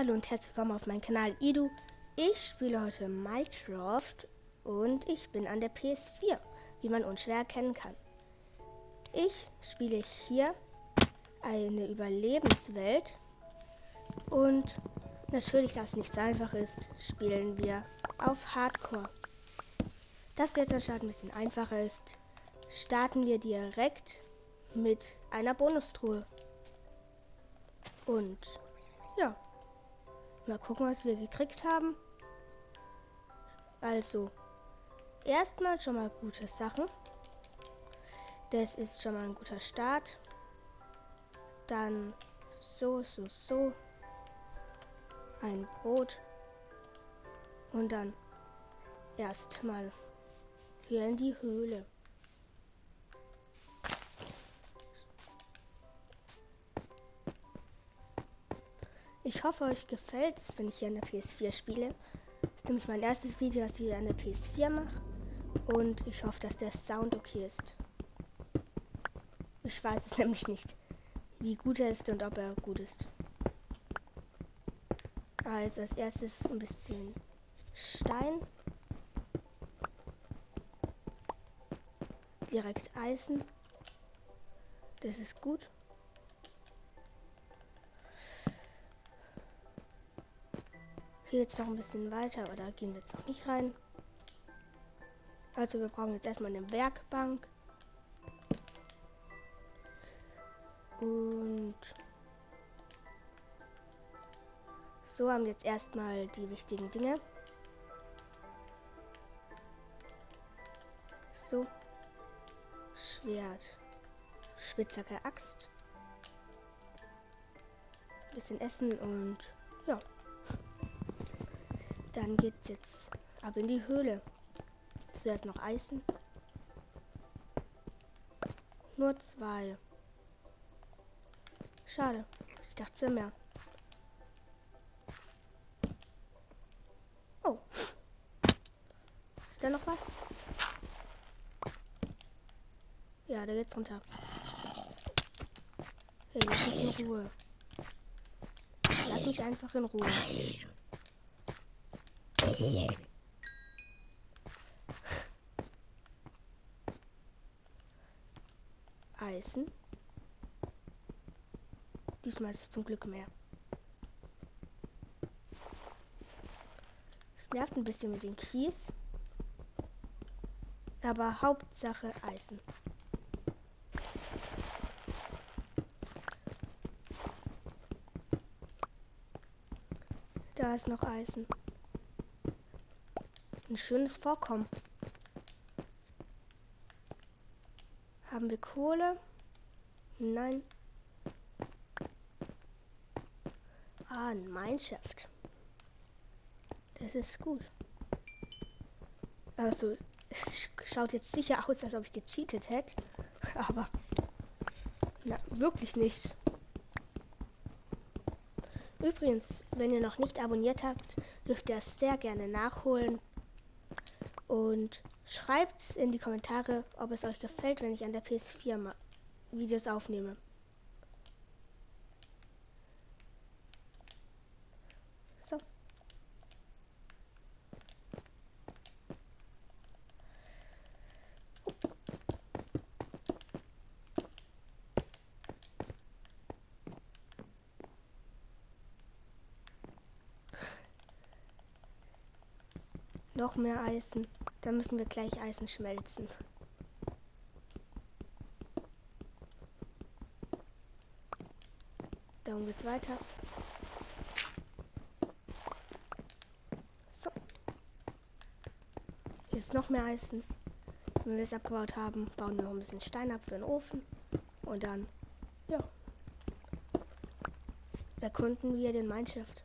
Hallo und herzlich willkommen auf meinem Kanal Idu. Ich spiele heute Minecraft und ich bin an der PS4, wie man unschwer erkennen kann. Ich spiele hier eine Überlebenswelt und natürlich, da es nicht so einfach ist, spielen wir auf Hardcore. Dass jetzt der Start ein bisschen einfacher ist, starten wir direkt mit einer Bonustruhe. Und ja, mal gucken, was wir gekriegt haben. Also, erstmal schon mal gute Sachen. Das ist schon mal ein guter Start. Dann so. Ein Brot. Und dann erstmal hier in die Höhle. Ich hoffe, euch gefällt es, wenn ich hier an der PS4 spiele. Das ist nämlich mein erstes Video, was ich hier an der PS4 mache. Und ich hoffe, dass der Sound okay ist. Ich weiß es nämlich nicht, wie gut er ist und ob er gut ist. Also als erstes ein bisschen Stein. Direkt Eisen. Das ist gut. Hier jetzt noch ein bisschen weiter, aber da gehen wir jetzt noch nicht rein. Also wir brauchen jetzt erstmal eine Werkbank. Und so haben wir jetzt erstmal die wichtigen Dinge. So. Schwert. Spitzhacke, Axt. Bisschen Essen und ja. Dann geht's jetzt ab in die Höhle. Zuerst noch Eisen. Nur 2. Schade. Ich dachte es wäre mehr. Oh. Ist da noch was? Ja, da geht's runter. Hey, lass mich in Ruhe. Lass mich einfach in Ruhe. Eisen. Diesmal ist es zum Glück mehr. Es nervt ein bisschen mit dem Kies. Aber Hauptsache Eisen. Da ist noch Eisen. Ein schönes Vorkommen. Haben wir Kohle? Nein. Ein Mineshaft. Das ist gut. Also, es schaut jetzt sicher aus, als ob ich gecheatet hätte. Aber, na, wirklich nicht. Übrigens, wenn ihr noch nicht abonniert habt, dürft ihr es sehr gerne nachholen. Und schreibt in die Kommentare, ob es euch gefällt, wenn ich an der PS4 Videos aufnehme. So. Noch mehr Eisen. Dann müssen wir gleich Eisen schmelzen. Darum geht's weiter. So. Hier ist noch mehr Eisen. Wenn wir es abgebaut haben, bauen wir noch ein bisschen Stein ab für den Ofen. Und dann, ja, erkunden wir den Mineshaft.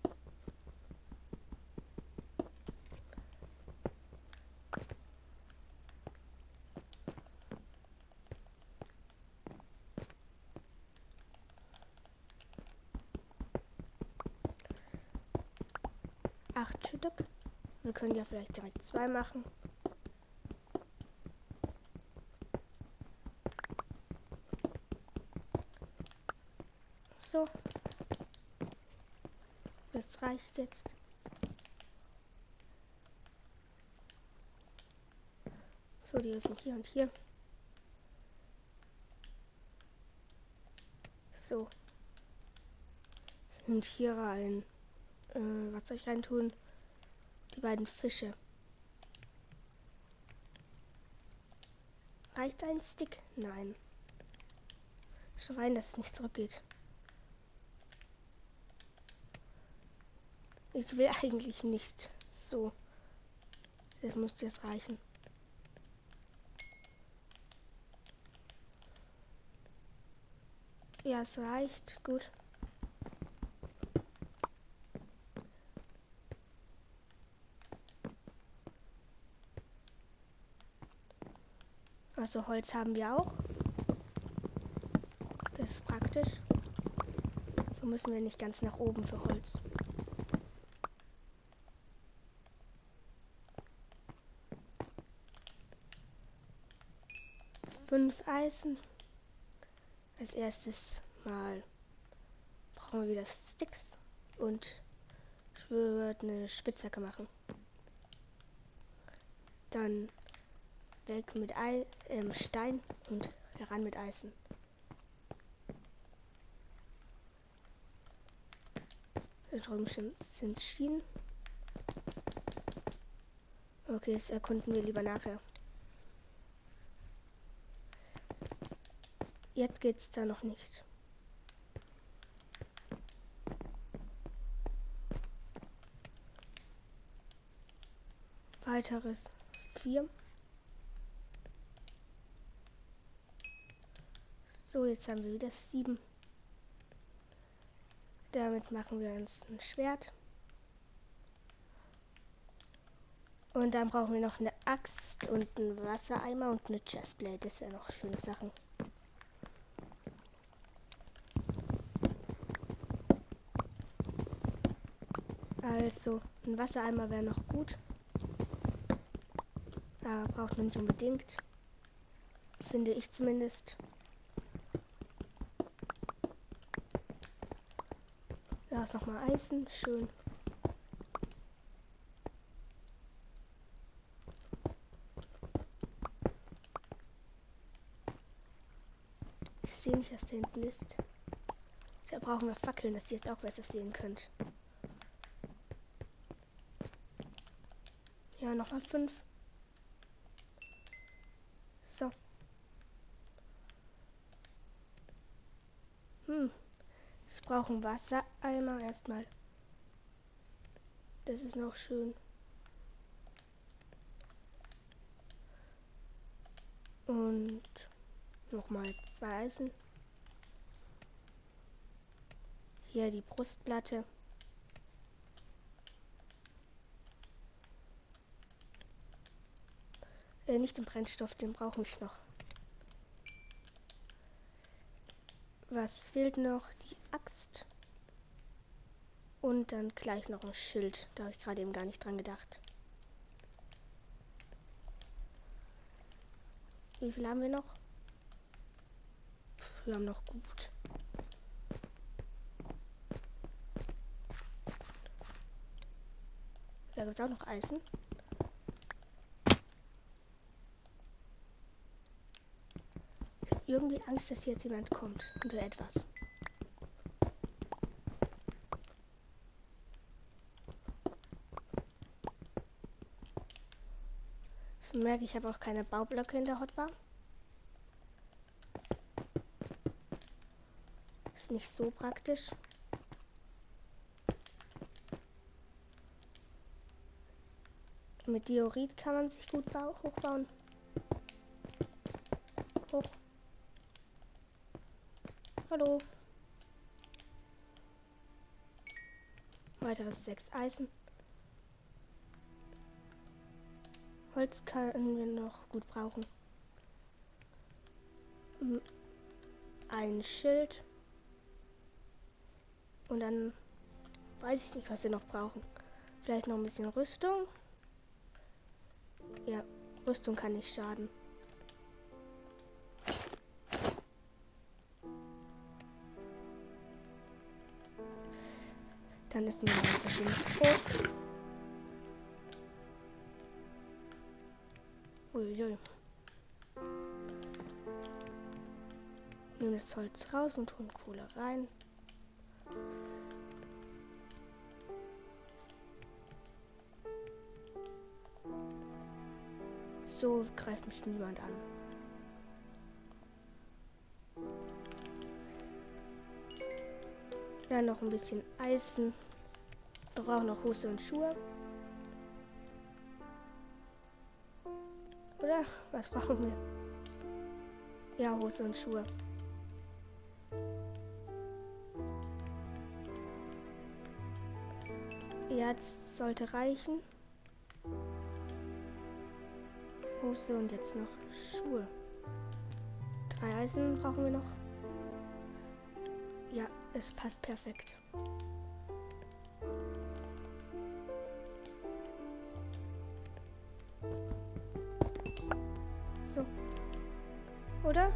Acht Stück. Wir können ja vielleicht direkt 2 machen. So. Das reicht jetzt. So, die Öfen hier und hier. So. Und hier rein. Was soll ich rein tun? Die beiden Fische. Reicht ein Stick? Nein. Schon rein, dass es nicht zurückgeht. Ich will eigentlich nicht. So. Das müsste jetzt reichen. Ja, es reicht. Gut. Also Holz haben wir auch. Das ist praktisch. So müssen wir nicht ganz nach oben für Holz. Fünf Eisen. Als erstes mal brauchen wir wieder Sticks und ich würde eine Spitzhacke machen. Dann weg mit Stein und heran mit Eisen. Da drüben sind Schienen. Okay, das erkunden wir lieber nachher. Jetzt geht's da noch nicht. Weiteres 4. So, jetzt haben wir wieder 7. Damit machen wir uns ein Schwert. Und dann brauchen wir noch eine Axt und einen Wassereimer und eine Chestplate. Das wären noch schöne Sachen. Also, ein Wassereimer wäre noch gut. Aber braucht man nicht unbedingt. Finde ich zumindest. Da ist nochmal Eisen. Schön. Ich sehe nicht, was da hinten ist. Da brauchen wir Fackeln, dass ihr jetzt auch besser sehen könnt. Ja, nochmal 5. So. Ich brauche einen Wassereimer erstmal. Das ist noch schön. Und nochmal 2 Eisen. Hier die Brustplatte. Nicht den Brennstoff, den brauche ich noch. Was fehlt noch? Die Axt. Und dann gleich noch ein Schild. Da habe ich gerade eben gar nicht dran gedacht. Wie viel haben wir noch? Wir haben noch gut. Da gibt es auch noch Eisen. Ich habe irgendwie Angst, dass jetzt jemand kommt oder etwas. Ich merke, ich habe auch keine Baublöcke in der Hotbar. Ist nicht so praktisch. Mit Diorit kann man sich gut hochbauen. Hoch. Hallo. Weiteres 6 Eisen. Holz können wir noch gut brauchen. Ein Schild. Und dann weiß ich nicht, was wir noch brauchen. Vielleicht noch ein bisschen Rüstung. Ja, Rüstung kann nicht schaden. Dann essen wir noch ein schönes Brot. Uiui. Nehmen das Holz raus und tun Kohle rein. So greift mich niemand an. Dann noch ein bisschen Eisen. Wir brauchen noch Hose und Schuhe. Oder? Was brauchen wir? Ja, Hose und Schuhe. Ja, das sollte reichen. Hose und jetzt noch Schuhe. 3 Eisen brauchen wir noch. Ja, es passt perfekt. So. Oder?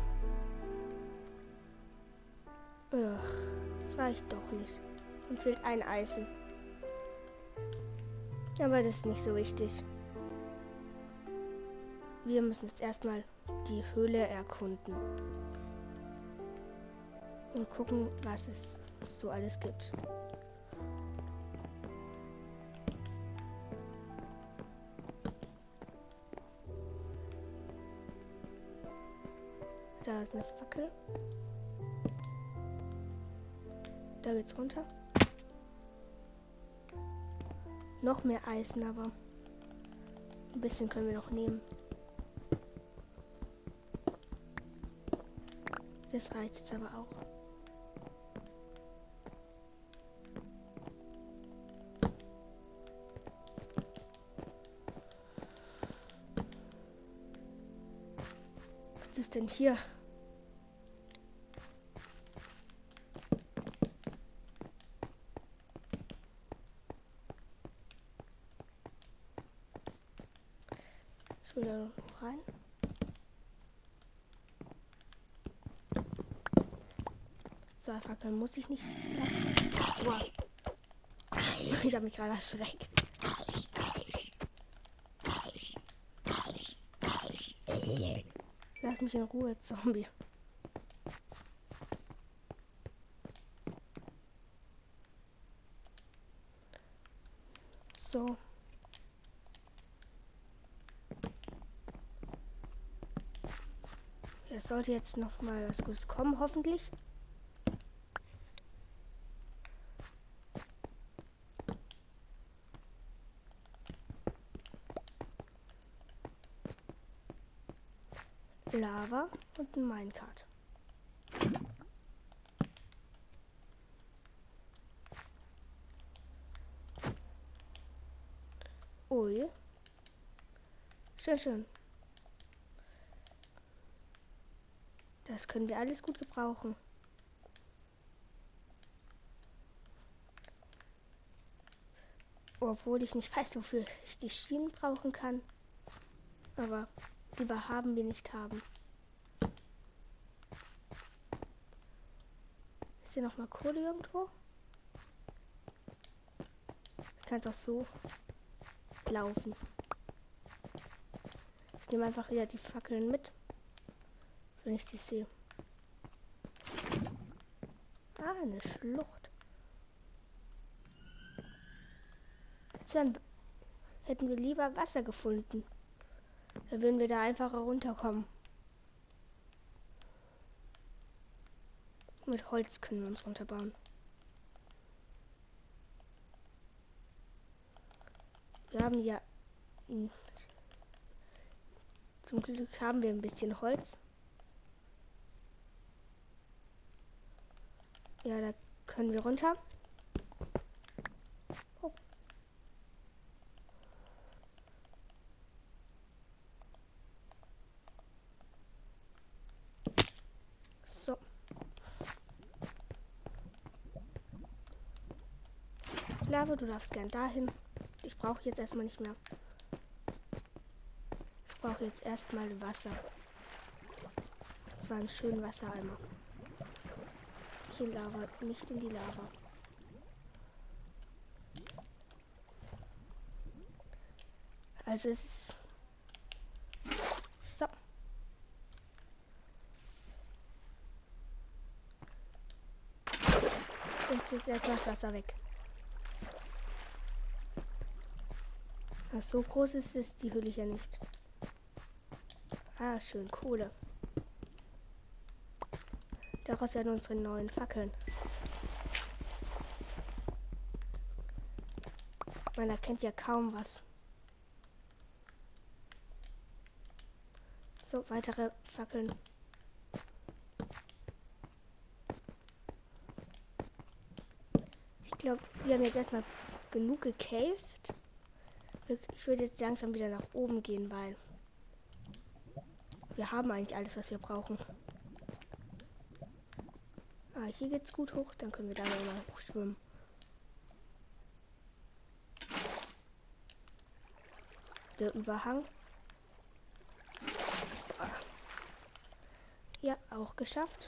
Ugh, es reicht doch nicht. Uns fehlt ein Eisen. Aber das ist nicht so wichtig. Wir müssen jetzt erstmal die Höhle erkunden. Und gucken, was es so alles gibt. Da ist eine Fackel. Da geht's runter. Noch mehr Eisen, aber ein bisschen können wir noch nehmen. Das reicht jetzt aber auch. Was ist denn hier? Ich will da noch rein. So, Fackeln muss ich nicht. Wow. Ich habe mich gerade erschreckt. Lass mich in Ruhe, Zombie. So. Es sollte jetzt noch mal was Gutes kommen, hoffentlich. Lava und ein Minecart. Ui. Schön, schön. Das können wir alles gut gebrauchen. Obwohl ich nicht weiß, wofür ich die Schienen brauchen kann. Aber lieber haben wir nicht haben. Ist hier noch mal Kohle irgendwo? Ich kann es auch so laufen. Ich nehme einfach wieder die Fackeln mit, wenn ich sie sehe. Ah, eine Schlucht. Jetzt dann hätten wir lieber Wasser gefunden. Da würden wir da einfach runterkommen. Mit Holz können wir uns runterbauen. Wir haben ja... Zum Glück haben wir ein bisschen Holz. Ja, da können wir runter. Oh. So. Lava, du darfst gern dahin. Ich brauche jetzt erstmal nicht mehr. Ich brauche jetzt erstmal Wasser. Das war ein schöner Wassereimer. Hier Lava, nicht in die Lava. Also es ist... So. Ist jetzt etwas Wasser weg. Ach, so groß ist es, die Hülle ja nicht. Ah, schön, Kohle. Daraus werden unsere neuen Fackeln. Man erkennt ja kaum was. So, weitere Fackeln. Ich glaube, wir haben jetzt erstmal genug gecaved. Ich würde jetzt langsam wieder nach oben gehen, weil wir haben eigentlich alles, was wir brauchen. Ah, hier geht's gut hoch, dann können wir da noch mal hochschwimmen. Der Überhang. Ja, auch geschafft.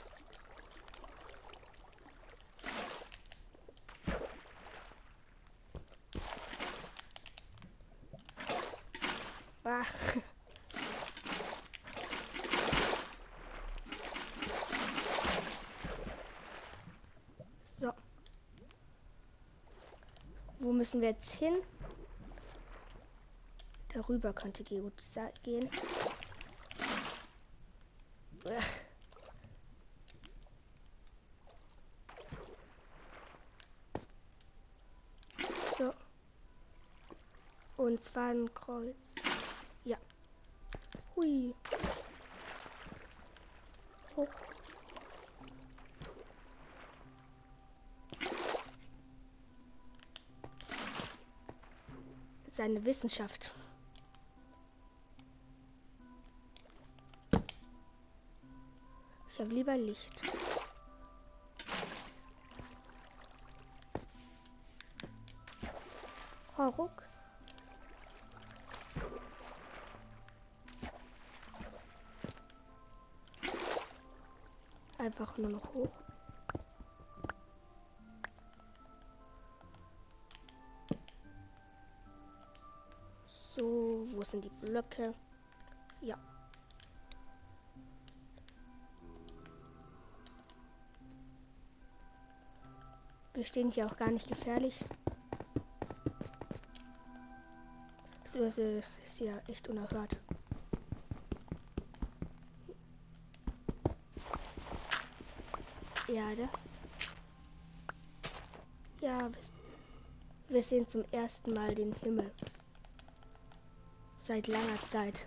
Ah. So. Wo müssen wir jetzt hin? Darüber könnte gut gehen. So. Und zwar ein Kreuz. Ja. Hui. Hoch. Seine Wissenschaft. Ich habe lieber Licht. Oh, ruck. Einfach nur noch hoch. So, wo sind die Blöcke? Ja. Wir stehen hier auch gar nicht gefährlich. Das ist ja echt unerhört. Erde. Ja, wir sehen zum ersten Mal den Himmel. Seit langer Zeit.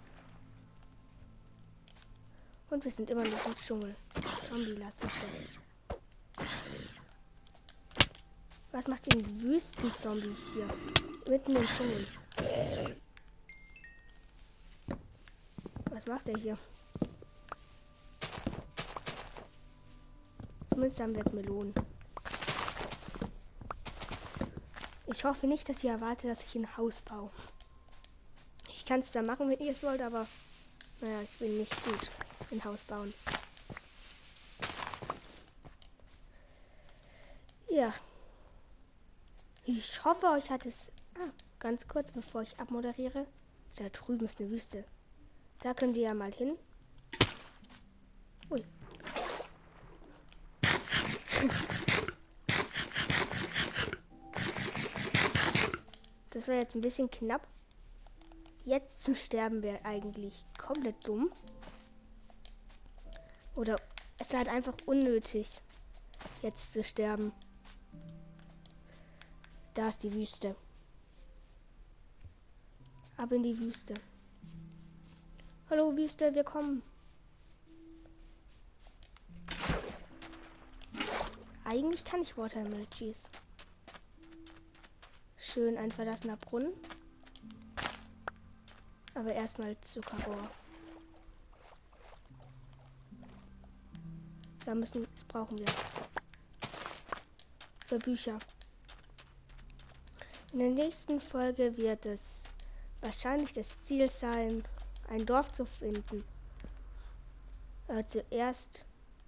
Und wir sind immer noch im Dschungel. Zombie, lass mich da. Was macht den Wüstenzombie hier? Mitten im Dschungel. Was macht er hier? Zumindest haben wir jetzt Melonen. Ich hoffe nicht, dass ihr erwartet, dass ich ein Haus baue. Ich kann es da machen, wenn ihr es wollt, aber naja, ich bin nicht gut in Haus bauen. Ja. Ich hoffe, euch hat es... ganz kurz, bevor ich abmoderiere. Da drüben ist eine Wüste. Da könnt ihr ja mal hin. Ui. Das war jetzt ein bisschen knapp. Jetzt zu sterben wäre eigentlich komplett dumm. Oder es war halt einfach unnötig, jetzt zu sterben. Da ist die Wüste. Ab in die Wüste. Hallo Wüste, wir kommen. Eigentlich kann ich Watermelodies. Schön ein verlassener Brunnen. Aber erstmal Zuckerrohr. Das brauchen wir. Für Bücher. In der nächsten Folge wird es wahrscheinlich das Ziel sein, ein Dorf zu finden. Zuerst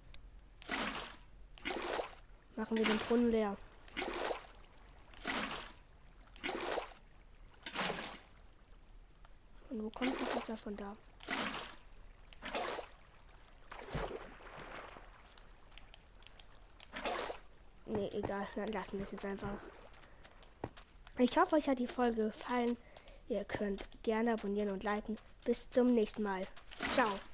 machen wir den Brunnen leer. Wo kommt das Wasser von da? Nee, egal. Dann lassen wir es jetzt einfach. Ich hoffe, euch hat die Folge gefallen. Ihr könnt gerne abonnieren und liken. Bis zum nächsten Mal. Ciao.